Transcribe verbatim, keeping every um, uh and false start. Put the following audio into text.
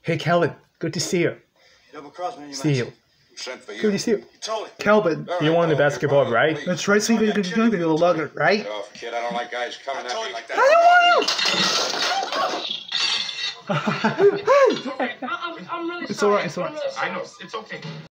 Hey, Calvin. Good to see you. Double cross me, you See you. Sent for you. Good to see you. You told it. Calvin, All you right, won the okay, basketball, brother, right? please. That's right. So you're going to go lug it, right? Get off, kid. I don't like guys coming at me like that. It's alright, it's alright. I know, it's okay.